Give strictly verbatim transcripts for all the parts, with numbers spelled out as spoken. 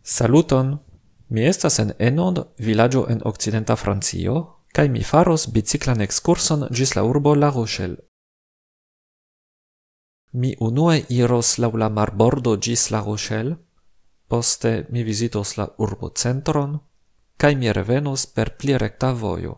Saluton! Mi estas en Enond, vilaĝo en okcidenta Francio, kaj mi faros biciklan ekskurson ĝis la urbo La Rochelle. Mi unue iros laŭ la marbordo ĝis La Rochelle, poste mi vizitos la urbocentron, kaj mi revenos per pli rekta vojo.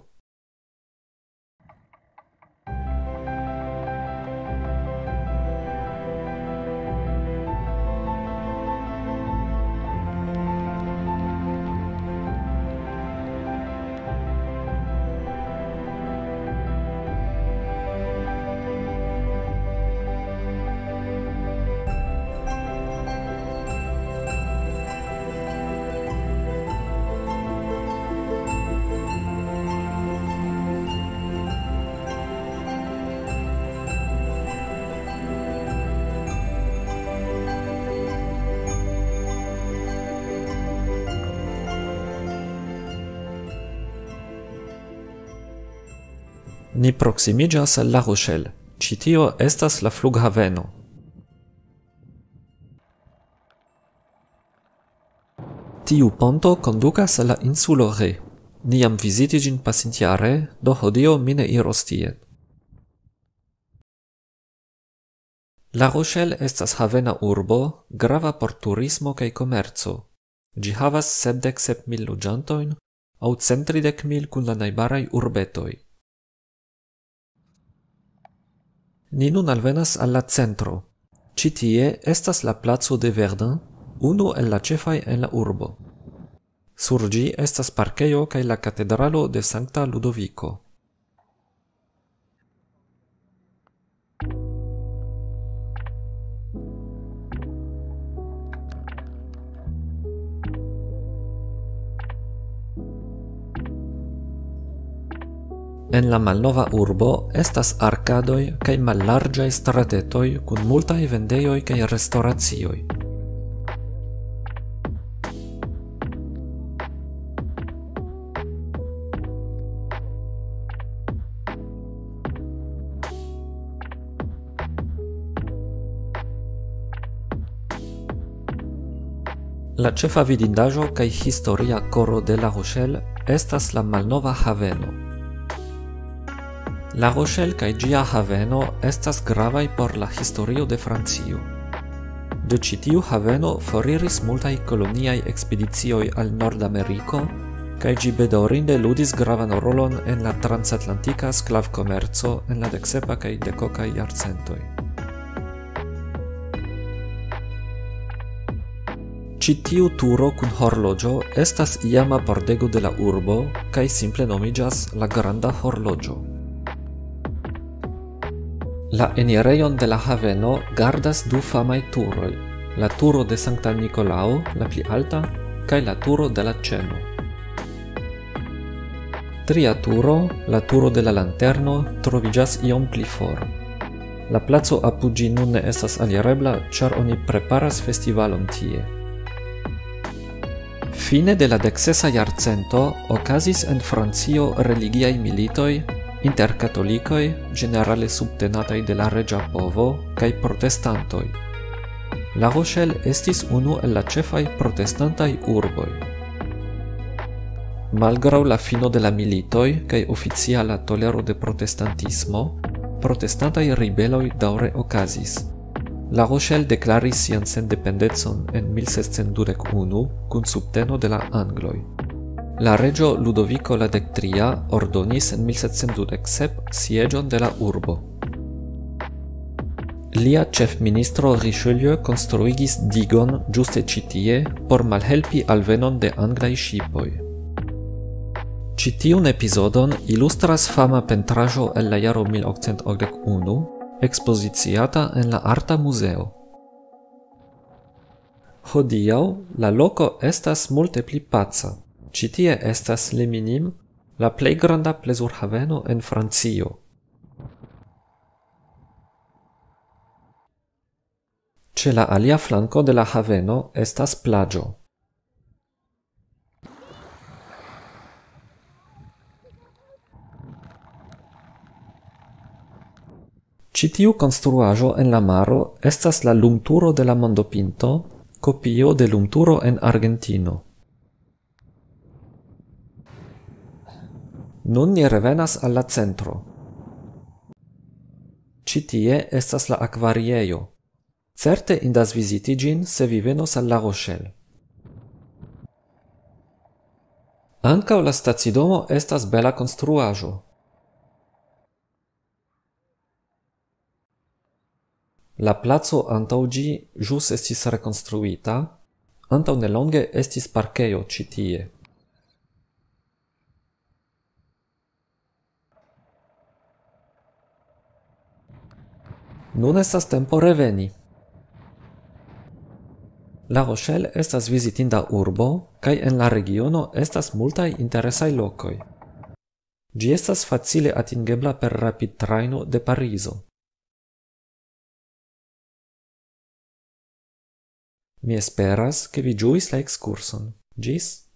Ni proximiĝas al La Rochelle. Ĉi tio estas la flughaveno. Tiu ponto kondukas al la insulo Ré. Ni jam vizitis ĝin pasintjare, do hodiaŭ mi ne iros tien. La Rochelle estas havena urbo, grava por turismo kaj komerco. Ĝi havas sepdek sep mil loĝantojn aŭ cent tridek mil kun la najbaraj urbetoj. Ni nun alvenas al la centro. Ĉi tie estas la placo de Verdun, unu el la ĉefaj en la urbo. Sur ĝi estas parkejo kaj la katedralo de Sankta Ludoviko. En la malnova urbo estas arkadoj kaj mallarĝaj stratetoj kun multaj vendejoj kaj restoracioj. La ĉefa vidindaĵo kaj historia koro de La Rochelle estas la malnova haveno. La Rochelle kaj ĝia haveno estas gravaj por la historio de Francio. De ĉi tiu haveno foriris multaj koloniaj ekspedicioj al Nordameriko, kaj ĝi bedaŭrinde ludis gravan rolon en la transatlantika sklavkomerco en la deksepa kaj dekokaj jarcentoj. Ĉi tiu turo kun horloĝo estas iama pordego de la urbo kaj simple nomiĝas la Granda Horloĝo. La enirejon de la haveno gardas du famaj turoj, la turo de Sankta Nikolao, la pli alta, kaj la turo de la Ĉeno. Tria turo, la turo de la Lanterno, troviĝas iom pli for. La placo apud ĝi nun ne estas alirebla, ĉar oni preparas festivalon tie. Fine de la deksesa jarcento okazis en Francio religiaj militoj inter katolikoj, ĝenerale subtenataj de la reĝa povo, kaj protestantoj. La Rochelle estis unu el la ĉefaj protestantaj urboj. Malgraŭ la fino de la militoj kaj oficiala tolero de protestantismo, protestantaj ribeloj daŭre okazis. La Rochelle deklaris sian sendependecon en mil sekscent dudek unu kun subteno de la angloj. La reĝo Ludoviko la dektria ordonis en mil sekscent dudek sep sieĝon de la urbo. Lia ĉefministro Richelieu konstruigis digon ĝuste ĉi tie por malhelpi alvenon de anglaj ŝipoj. Ĉi tiun epizodon ilustras fama pentraĵo el la jaro mil okcent okdek unu, ekspoziciata en la Arta Muzeo. Hodiaŭ la loko estas multe pli paca. Ĉi tie estas Le Minim, la plej granda plezurhaveno en Francio. Ĉe la alia flanko de la haveno estas plaĝo. Ĉi tiu konstruaĵo en la maro estas la lumturo de la mondopinto, Copio de lumturo en Argentino. Nun ni revenas al la centro. Ci tie estas la akvariejo. Certe indas viziti gin se vi venos al La Rochelle. Ankaŭ la stacidomo estas bela konstruaĵo. La placo antaŭ ĝi ĵus estis rekonstruita, antaŭ nelonge estis parkejo ĉi tie. Nun estas tempo reveni. La Rochelle estas vizitinda urbo, kaj en la regiono estas multaj interesaj lokoj. Ĝi estas facile atingebla per rapidtrajno de Parizo. Mi esperas, ke vi ĝuis la ekskurson. Ĝis!